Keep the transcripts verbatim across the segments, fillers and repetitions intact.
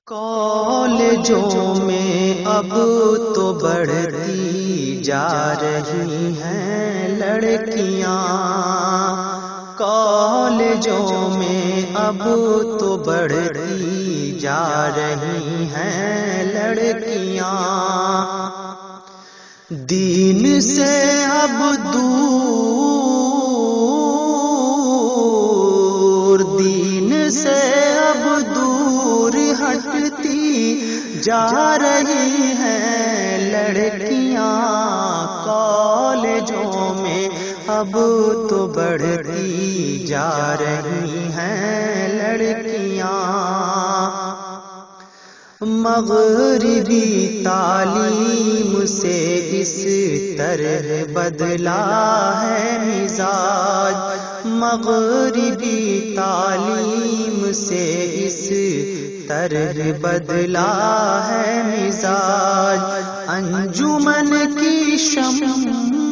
کالجوں میں اب تو بڑھتی جا رہی ہیں لڑکیاں، کالجوں میں اب تو بڑھتی جا رہی ہیں لڑکیاں، دین سے اب دور، دین سے اب دور ہٹتی جا رہی ہیں لڑکیاں، کالجوں میں اب تو بڑھتی جا رہی ہیں لڑکیاں، مغربی تعلیم سے اس طرح بدلا ہے مزاج، مغربی تعلیم سے اس طرح بدلا ہے مزاج، انجمن کی شمع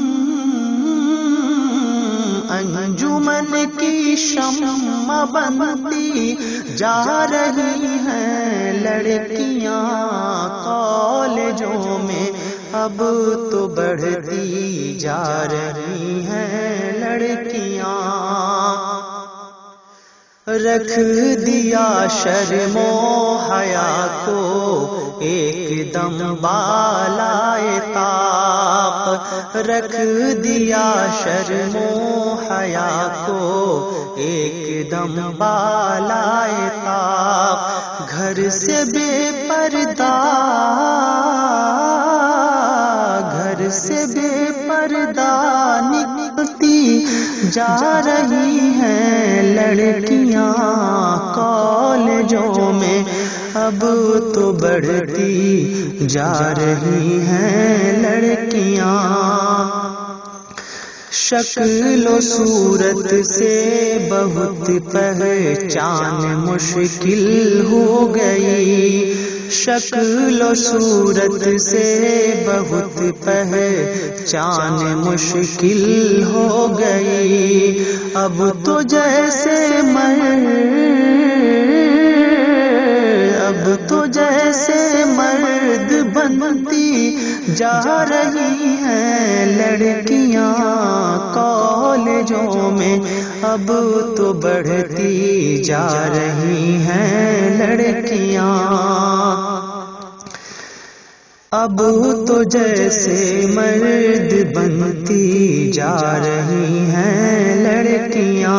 انجمن کی شمع بنتی جا رہی ہیں لڑکیاں، کالجوں میں اب تو بڑھتی جا رہی ہیں لڑکیاں، رکھ دیا شرم و حیا کو ایک دم بالائے طاق، رکھ دیا شرم و حیا کو ایک دم بالائے طاق، گھر سے بے پردہ گھر سے بے پردہ نکلتی جا رہی ہیں لڑکیاں، کالجوں میں اب تو بڑھتی جا رہی ہیں لڑکیاں، شکل و صورت سے بہت پہچان مشکل ہو گئی، شکل و صورت سے بہت پہچان مشکل ہو گئی، اب تو جیسے مرد اب تو جیسے مرد بنتی جا رہی ہیں لڑکیاں، کالجوں میں اب تو بڑھتی جا رہی ہیں لڑکیاں، اب تو جیسے مرد بنتی جا رہی ہیں لڑکیاں،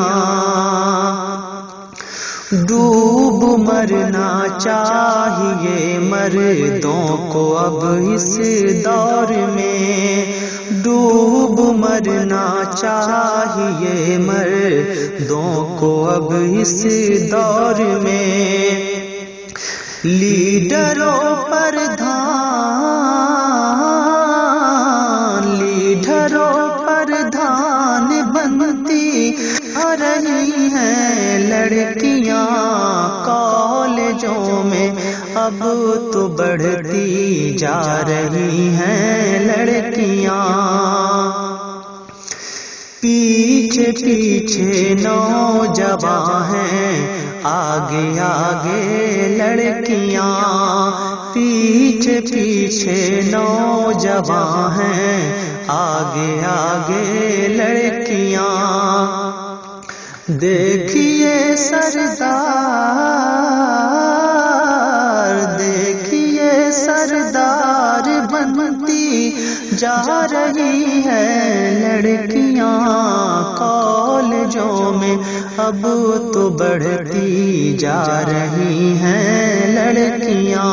ڈوب مرنا چاہیے مردوں کو اب اس دور میں، ڈوب مرنا چاہیے مردوں کو اب اس دور میں، لیڈروں پر دھان لیڈروں پر دھان بنتی آ رہی ہیں لڑکیاں، کالجوں میں اب تو بڑھتی جا رہی ہیں لڑکیاں، پیچھے پیچھے نوجوان ہیں آگے آگے لڑکیاں، پیچھے پیچھے نوجوان ہیں آگے آگے لڑکیاں، دیکھیے سردار دیکھیے سردار بنتی جا رہی ہے لڑکیاں، کالجوں میں اب تو بڑھتی جا رہی ہیں لڑکیاں،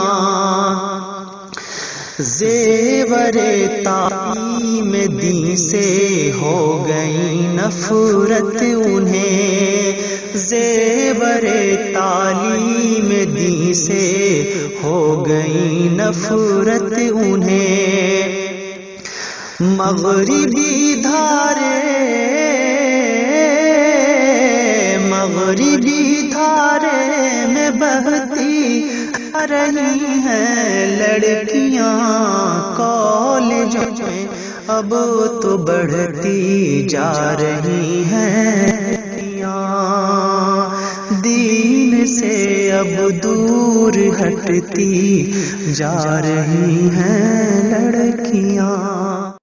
زیور تعلیم دین سے ہو گئی نفرت انہیں، زیور تعلیم دین سے ہو گئی نفرت انہیں، مغربی دھارے مغربی دھارے میں بہتی آ رہی ہیں لڑکیاں، کالجوں میں اب تو بڑھتی جا رہی ہیں، دین سے اب دور ہٹتی جا رہی ہیں